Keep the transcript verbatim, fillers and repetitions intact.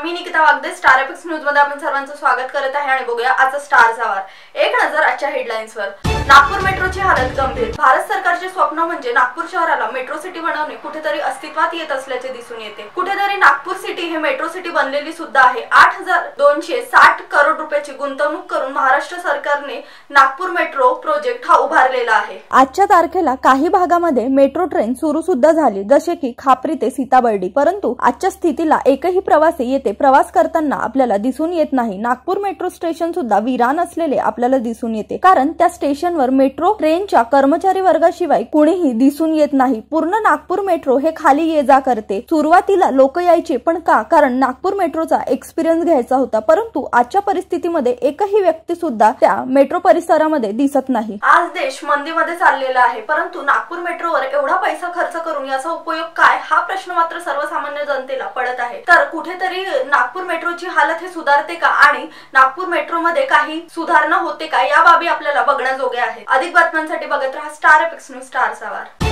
मी Nikita Wagde, Star Epics News मध्ये आपण सर्वांचं स्वागत करत आहे आणि बघूया आजचा स्टार सवार। एक नजर आजच्या हेडलाईन्सवर। नागपूर मेट्रोची हालत गंभीर। भारत सरकारचे स्वप्न म्हणजे नागपूर शहराला मेट्रो सिटी बनवणे कुठेतरी अस्तित्वात येत असल्याचे दिसून येते। कुठेतरी नागपूर सिटी हे मेट्रो सिटी बनलेली सुद्धा आहे। आठ हजार दोनशे साठ करोड रुपयाची गुंतवणूक करून महाराष्ट्र सरकारने नागपूर मेट्रो प्रोजेक्ट हा उभारलेला आहे। आजच्या तारखेला काही भागामध्ये मेट्रो ट्रेन सुरू सुद्धा झाली, जसे की खापरी ते सीताबर्डी, परंतु आजच्या स्थितीला एकही प्रवासी येथे प्रवास करताना आपल्याला दिसून येत नाही। नागपूर मेट्रो स्टेशन सुद्धा विरान असलेले आपल्याला दिसून येते, कारण त्या स्टेशनवर मेट्रो ट्रेनच्या कर्मचारी वर्गाशिवाय कोणीही दिसून येत नाही। पूर्ण नागपूर मेट्रो हे खाली ये जा करते। सुरुवातीला लोक यायचे, पण का? कारण नागपूर मेट्रोचा एक्सपिरियन्स घ्यायचा होता, परंतु आजच्या परिस्थितीमध्ये एकही व्यक्ती सुद्धा त्या मेट्रो परिसरामध्ये दिसत नाही। आज देश मंदीमध्ये चाललेला आहे, परंतु नागपूर मेट्रोवर एवढा पैसा खर्च करून याचा उपयोग काय, हा प्रश्न मात्र सर्वसामान्य जनतेला पडत आहे। तर कुठेतरी नागपूर मेट्रोची हालत हे सुधारते का आणि नागपूर मेट्रो मध्ये काही सुधारणा होते का, या बाबी आपल्याला बघण्याजोग्या आहेत। अधिक बातम्यांसाठी बघत रहा स्टार एपिक्स न्यूज, स्टार सवार।